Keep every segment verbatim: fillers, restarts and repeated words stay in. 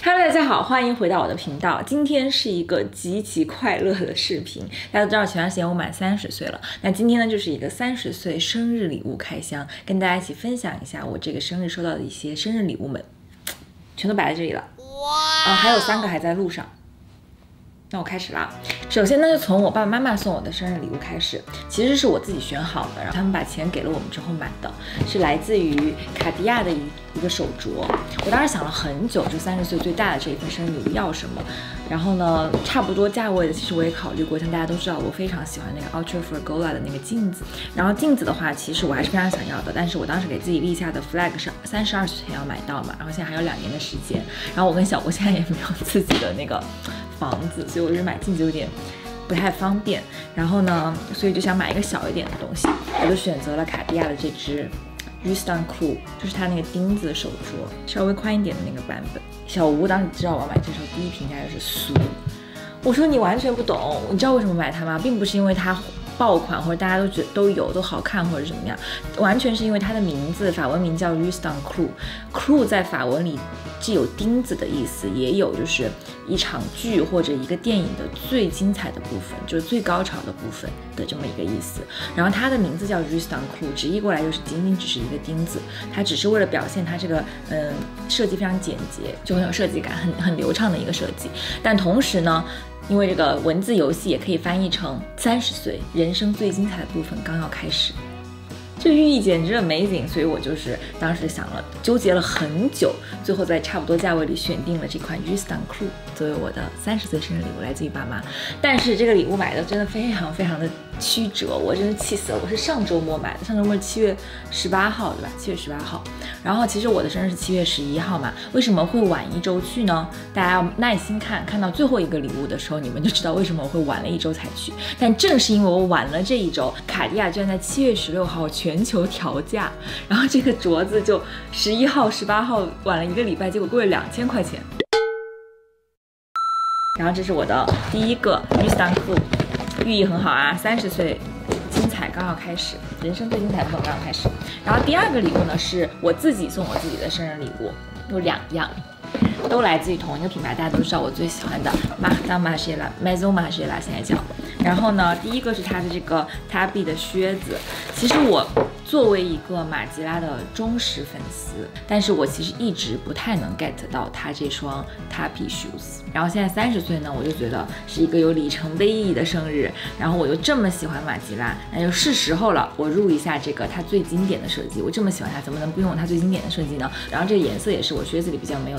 Hello， 大家好，欢迎回到我的频道。今天是一个极其快乐的视频。大家都知道前段时间我满三十岁了，那今天呢就是一个三十岁生日礼物开箱，跟大家一起分享一下我这个生日收到的一些生日礼物们，全都摆在这里了。哇！啊，还有三个还在路上。那我开始啦。首先呢，就从我爸爸妈妈送我的生日礼物开始，其实是我自己选好的，然后他们把钱给了我们之后买的，是来自于卡地亚的一一个手镯。我当时想了很久，就三十岁最大的这一份生日礼物要什么，然后呢，差不多价位的，其实我也考虑过，像大家都知道，我非常喜欢那个 Ultra Fergola 的那个镜子，然后镜子的话，其实我还是非常想要的，但是我当时给自己立下的 flag 是三十二岁前要买到嘛，然后现在还有两年的时间，然后我跟小郭现在也没有自己的那个房子，所以我觉得买镜子有点不太方便，然后呢，所以就想买一个小一点的东西，我就选择了卡地亚的这只 Rustan Clou， 就是它那个钉子手镯，稍微宽一点的那个版本。小吴当时知道我要买这时候，第一评价就是俗。我说你完全不懂，你知道为什么买它吗？并不是因为它爆款或者大家都觉得都有都好看或者怎么样，完全是因为它的名字法文名叫 Rustan Clou。Clou 在法文里既有钉子的意思，也有就是一场剧或者一个电影的最精彩的部分，就是最高潮的部分的这么一个意思。然后它的名字叫 Rustan Clou， 直译过来就是仅仅只是一个钉子，它只是为了表现它这个嗯设计非常简洁，就很有设计感，很很流畅的一个设计。但同时呢，因为这个文字游戏也可以翻译成三十岁人生最精彩的部分刚要开始，这寓意简直 amazing， 所以我就是当时想了，纠结了很久，最后在差不多价位里选定了这款 Rustan Clou 作为我的三十岁生日礼物，来自于爸妈。但是这个礼物买的真的非常非常的曲折，我真的气死了。我是上周末买的，上周末是七月十八号，对吧？七月十八号。然后其实我的生日是七月十一号嘛，为什么会晚一周去呢？大家要耐心看，看到最后一个礼物的时候，你们就知道为什么我会晚了一周才去。但正是因为我晚了这一周，卡地亚居然在七月十六号全球调价，然后这个镯子就十一号、十八号晚了一个礼拜，结果贵了两千块钱。然后这是我的第一个 Rustan Clou， 寓意很好啊，三十岁精彩刚要开始，人生最精彩的部分刚要开始。然后第二个礼物呢，是我自己送我自己的生日礼物，有两样，都来自于同一个品牌，大家都知道我最喜欢的 Martin Margiela Maison Margiela 现在叫。然后呢，第一个是它的这个 Tabi 的靴子，其实我作为一个马吉拉的忠实粉丝，但是我其实一直不太能 get 到它这双 Tabi shoes。然后现在三十岁呢，我就觉得是一个有里程碑意义的生日，然后我又这么喜欢马吉拉，那就是时候了，我入一下这个它最经典的设计。我这么喜欢它，怎么能不用它最经典的设计呢？然后这个颜色也是我靴子里比较没有的。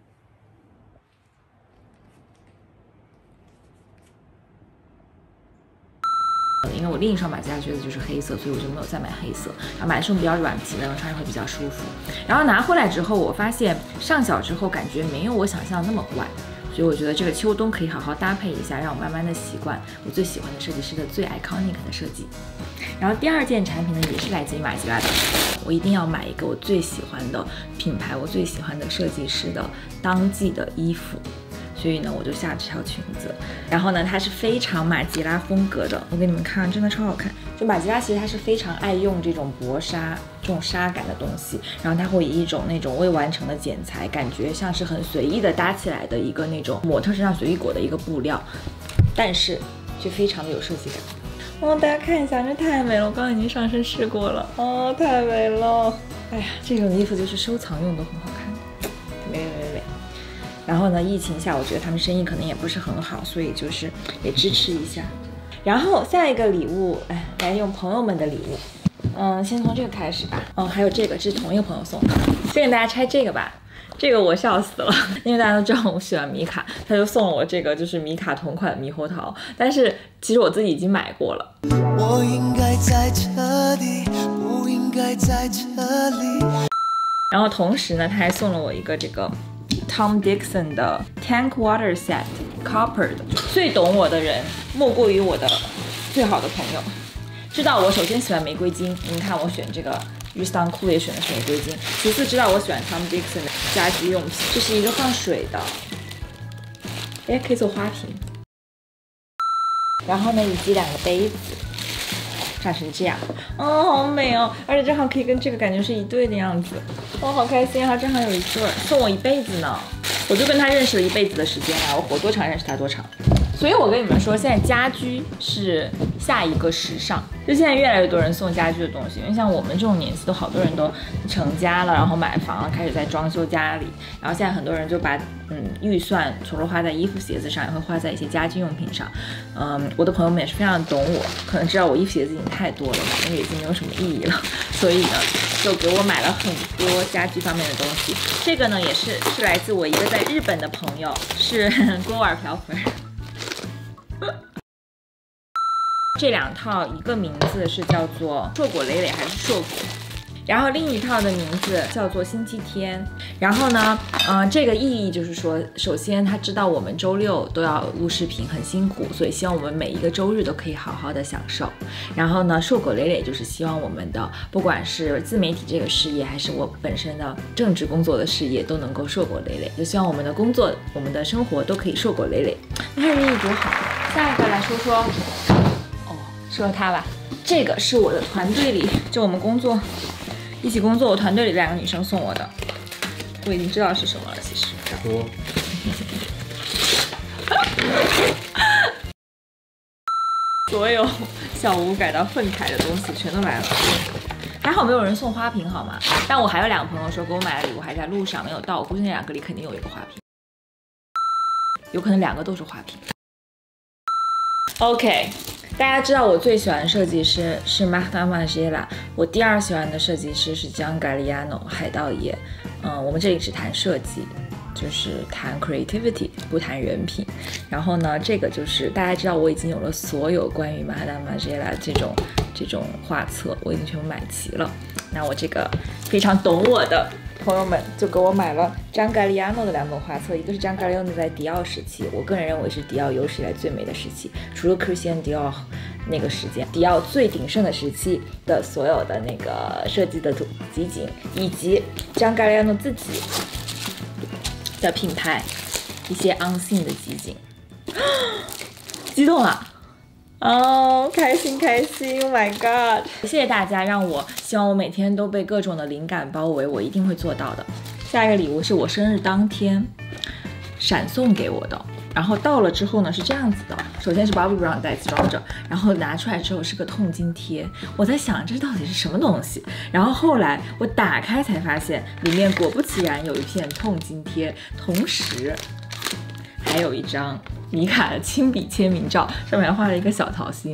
因为我另一双马吉拉靴子就是黑色，所以我就没有再买黑色，然后买的是比较软皮的，穿着会比较舒服。然后拿回来之后，我发现上脚之后感觉没有我想象的那么怪，所以我觉得这个秋冬可以好好搭配一下，让我慢慢的习惯我最喜欢的设计师的最 iconic 的设计。然后第二件产品呢，也是来自于马吉拉的，我一定要买一个我最喜欢的品牌，我最喜欢的设计师的当季的衣服。所以呢，我就下这条裙子，然后呢，它是非常马吉拉风格的，我给你们看，真的超好看。就马吉拉其实它是非常爱用这种薄纱、这种纱感的东西，然后它会以一种那种未完成的剪裁，感觉像是很随意的搭起来的一个那种模特身上随意裹的一个布料，但是却非常的有设计感。哦，大家看一下，这太美了！我刚刚已经上身试过了，哦，太美了！哎呀，这种衣服就是收藏用都很好看，美美美美。然后呢，疫情下我觉得他们生意可能也不是很好，所以就是也支持一下。然后下一个礼物，哎，来用朋友们的礼物，嗯，先从这个开始吧。哦，还有这个，这是同一个朋友送的。先给大家拆这个吧。这个我笑死了，因为大家都知道我喜欢米卡，他就送了我这个就是米卡同款猕猴桃，但是其实我自己已经买过了。我应该在这里，不应该在这里。然后同时呢，他还送了我一个这个Tom Dixon 的 Tank Water Set Copper 的，最懂我的人莫过于我的最好的朋友，知道我首先喜欢玫瑰金，你们看我选这个 Rustan Clou 也选的是玫瑰金，其次知道我喜欢 Tom Dixon 的家居用品，这是一个放水的，哎，可以做花瓶，然后呢以及两个杯子。看成这样，哦，好美哦！而且正好可以跟这个感觉是一对的样子，哦，好开心啊！正好有一对，送我一辈子呢。 我就跟他认识了一辈子的时间啊，我活多长认识他多长。所以我跟你们说，现在家居是下一个时尚，就现在越来越多人送家居的东西，因为像我们这种年纪，都好多人都成家了，然后买房了，开始在装修家里，然后现在很多人就把嗯预算除了花在衣服鞋子上，也会花在一些家居用品上。嗯，我的朋友们也是非常懂我，可能知道我衣服鞋子已经太多了吧，因为已经没有什么意义了，所以呢，就给我买了很多家居方面的东西。这个呢，也是是来自我一个在日本的朋友，是锅碗瓢盆。这两套一个名字是叫做硕果累累还是硕果，然后另一套的名字叫做星期天。然后呢，嗯、呃，这个意义就是说，首先他知道我们周六都要录视频，很辛苦，所以希望我们每一个周日都可以好好的享受。然后呢，硕果累累就是希望我们的不管是自媒体这个事业，还是我本身的正职工作的事业，都能够硕果累累，就希望我们的工作、我们的生活都可以硕果累累。你看意义多好。下一个来说说，哦，说说它吧。这个是我的团队里，就我们工作一起工作，我团队里两个女生送我的，我已经知道是什么了。其实，说，所有小吴感到愤慨的东西全都来了。还好没有人送花瓶，好吗？但我还有两个朋友说给我买的礼物还在路上没有到，我估计那两个里肯定有一个花瓶，有可能两个都是花瓶。OK， 大家知道我最喜欢的设计师是 Marta Margiela， 我第二喜欢的设计师是 Gian Galliano 海盗爷。嗯，我们这里只谈设计，就是谈 creativity， 不谈人品。然后呢，这个就是大家知道我已经有了所有关于 Marta Margiela 这种这种画册，我已经全部买齐了。那我这个非常懂我的朋友们就给我买了 Gian Galliano 的两本画册，一个是 Gian Galliano 在迪奥时期，我个人认为是迪奥有史以来最美的时期，除了 Christian Dior 那个时间，迪奥最鼎盛的时期的所有的那个设计的集锦，以及 Gian Galliano 自己的品牌一些 unseen 的集锦。激动了！哦，开心开心 ！Oh my god！ 谢谢大家，让我希望我每天都被各种的灵感包围，我一定会做到的。下一个礼物是我生日当天闪送给我的，然后到了之后呢是这样子的，首先是 Bobbi Brown 袋子装着，然后拿出来之后是个痛经贴，我在想这到底是什么东西，然后后来我打开才发现里面果不其然有一片痛经贴，同时还有一张米卡的亲笔签名照，上面还画了一个小桃心，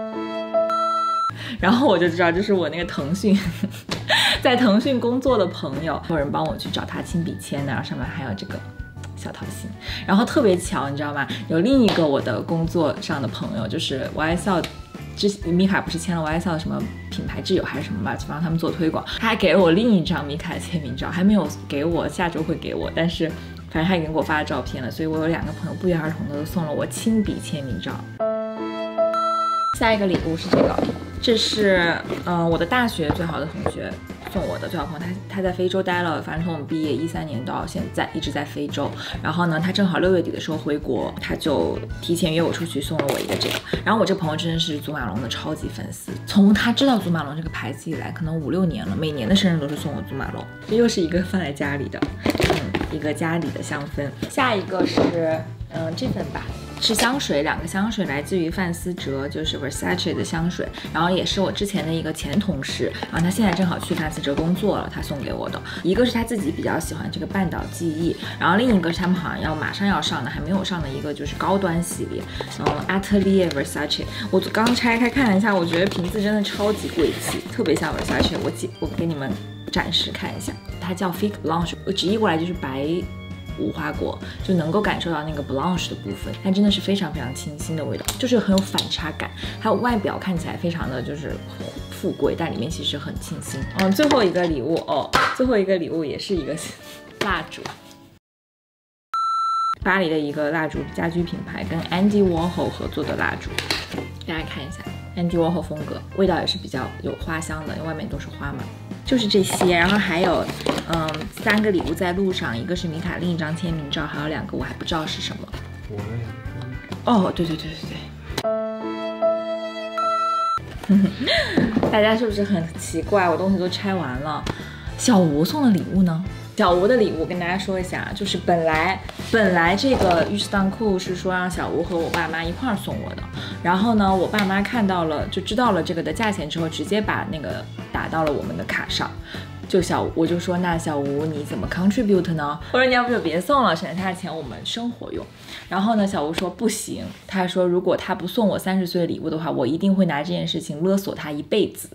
然后我就知道这是我那个腾讯在腾讯工作的朋友，有人帮我去找他亲笔签的，然后上面还有这个小桃心，然后特别巧，你知道吗？有另一个我的工作上的朋友，就是 Y S L 之米卡不是签了 Y S L 什么品牌挚友还是什么吧，就帮他们做推广，他还给了我另一张米卡的签名照，还没有给我，下周会给我，但是反正他已经给我发了照片了，所以我有两个朋友不约而同的都送了我亲笔签名照。下一个礼物是这个，这是嗯、呃、我的大学最好的同学送我的最好朋友，他他在非洲待了，反正从我们毕业一三年到现在一直在非洲。然后呢，他正好六月底的时候回国，他就提前约我出去送了我一个这个。然后我这朋友真的是祖马龙的超级粉丝，从他知道祖马龙这个牌子以来，可能五六年了，每年的生日都是送我祖马龙。这又是一个放在家里的，嗯，一个家里的香氛。下一个是嗯这份吧。是香水，两个香水来自于范思哲，就是 Versace 的香水，然后也是我之前的一个前同事，然后他现在正好去范思哲工作了，他送给我的。一个是他自己比较喜欢这个半岛记忆，然后另一个是他们好像要马上要上的，还没有上的一个就是高端系列，嗯 Atelier Versace。我刚拆开看了一下，我觉得瓶子真的超级贵气，特别像 Versace。我记我给你们展示看一下，它叫 Figue Blanche， 我直译过来就是白无花果，就能够感受到那个 blanche 的部分，它真的是非常非常清新的味道，就是很有反差感。还有外表看起来非常的就是富贵，但里面其实很清新。嗯，最后一个礼物哦，最后一个礼物也是一个蜡烛，巴黎的一个蜡烛家居品牌跟 Andy Warhol 合作的蜡烛，大家看一下 Andy Warhol 风格，味道也是比较有花香的，因为外面都是花嘛。就是这些，然后还有，嗯，三个礼物在路上，一个是米卡另一张签名照，还有两个我还不知道是什么。我的呀。哦，对对对对对。大家是不是很奇怪？我东西都拆完了，小吴送的礼物呢？ 小吴的礼物跟大家说一下，就是本来本来这个浴室当裤是说让小吴和我爸妈一块儿送我的，然后呢，我爸妈看到了就知道了这个的价钱之后，直接把那个打到了我们的卡上。就小我就说那小吴你怎么 contribute 呢？我说你要不就别送了，省下他的钱我们生活用。然后呢，小吴说不行，他说如果他不送我三十岁的礼物的话，我一定会拿这件事情勒索他一辈子。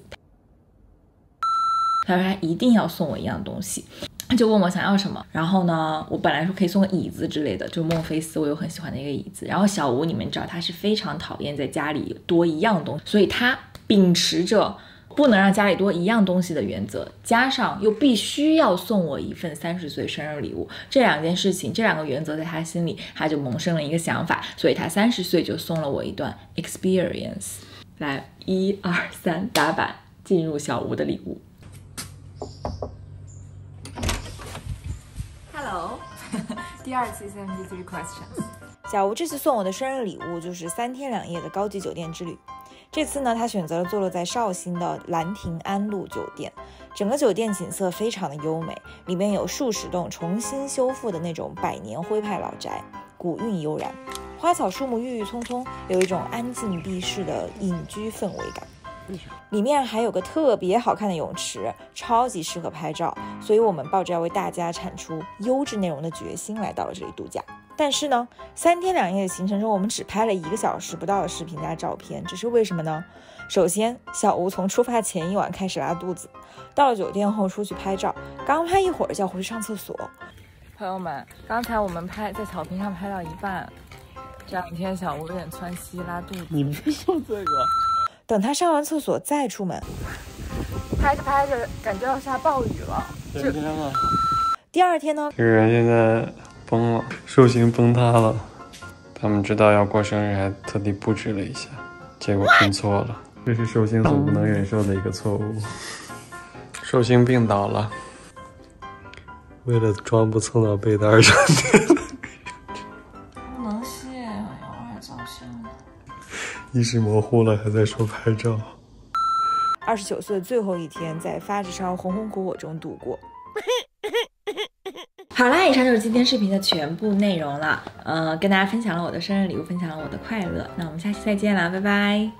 他说他一定要送我一样东西。他就问我想要什么，然后呢，我本来说可以送个椅子之类的，就孟菲斯我有很喜欢的一个椅子。然后小吴你们知道他是非常讨厌在家里多一样东西，所以他秉持着不能让家里多一样东西的原则，加上又必须要送我一份三十岁生日礼物，这两件事情，这两个原则在他心里，他就萌生了一个想法，所以他三十岁就送了我一段 experience。来，一二三，打板，进入小吴的礼物。Hello， 第二期 seventy-three questions。小吴这次送我的生日礼物就是三天两夜的高级酒店之旅。这次呢，他选择了坐落在绍兴的兰亭安路酒店，整个酒店景色非常的优美，里面有数十栋重新修复的那种百年徽派老宅，古韵悠然，花草树木郁郁葱葱，有一种安静避世的隐居氛围感。里面还有个特别好看的泳池，超级适合拍照，所以我们抱着要为大家产出优质内容的决心来到了这里度假。但是呢，三天两夜的行程中，我们只拍了一个小时不到的视频加照片，这是为什么呢？首先，小吴从出发前一晚开始拉肚子，到了酒店后出去拍照，刚拍一会儿就要回去上厕所。朋友们，刚才我们拍在草坪上拍到一半，这两天小吴有点窜稀拉肚子。 你别说这个。 等他上完厕所再出门，拍着拍着感觉要下暴雨了。 今天了。 第二天呢？ 这个人现在崩了，寿星崩塌了。他们知道要过生日，还特地布置了一下，结果拼错了。这是寿星所不能忍受的一个错误。寿星病倒了，为了装不蹭到被单上面。 不能卸，偶尔照相。 意识模糊了，还在说拍照。 二十九岁的最后一天，在发着烧、红红火火中度过。好啦，以上就是今天视频的全部内容了。呃，跟大家分享了我的生日礼物，分享了我的快乐。那我们下期再见啦，拜拜。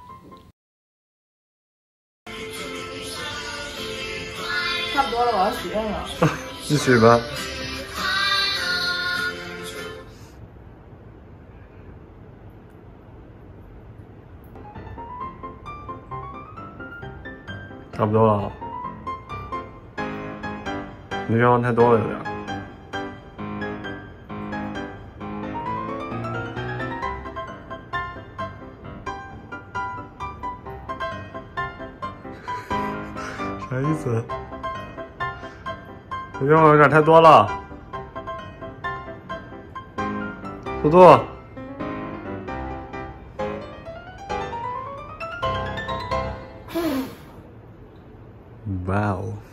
差不多了，我要许愿了。 你许吧。差不多了，你愿望太多了有点。啥意思？你愿望有点太多了，速度。哇哦！